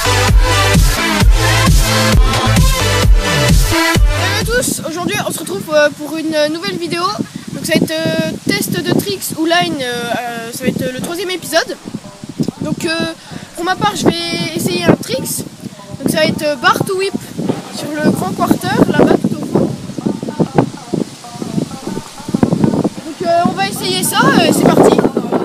Salut à tous, aujourd'hui on se retrouve pour une nouvelle vidéo. Donc ça va être test de tricks ou line, ça va être le 3e épisode. Donc pour ma part je vais essayer un tricks. Donc ça va être bar to whip sur le grand quarter là-bas tout au fond. Donc on va essayer ça, c'est parti.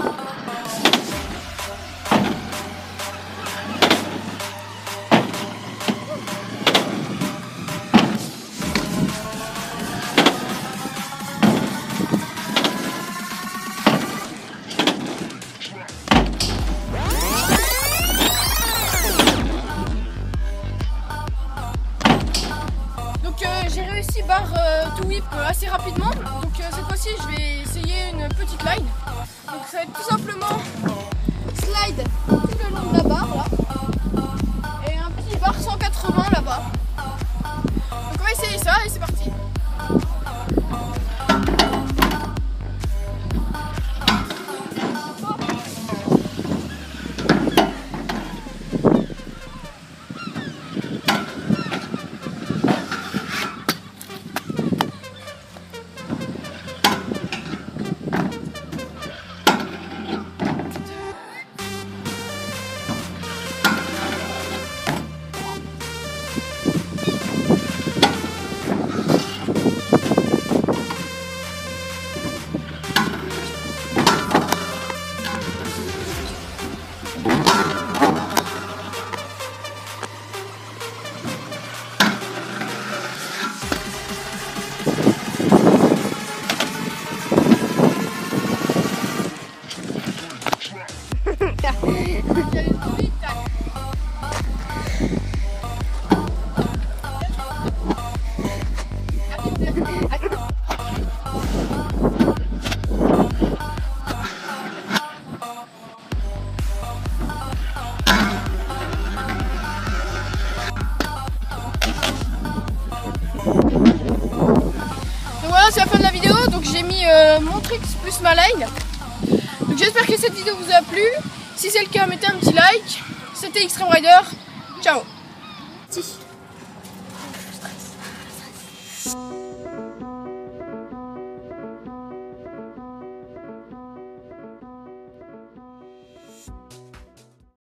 J'ai réussi bar to whip assez rapidement, donc cette fois-ci je vais essayer une petite line. Donc ça va être tout simplement slide tout le long de la barre là, et un petit bar 180 là-bas. Donc on va essayer ça et c'est parti. C'est la fin de la vidéo, donc j'ai mis mon tricks plus ma line. Donc j'espère que cette vidéo vous a plu. Si c'est le cas, mettez un petit like. C'était Extreme Rider. Ciao.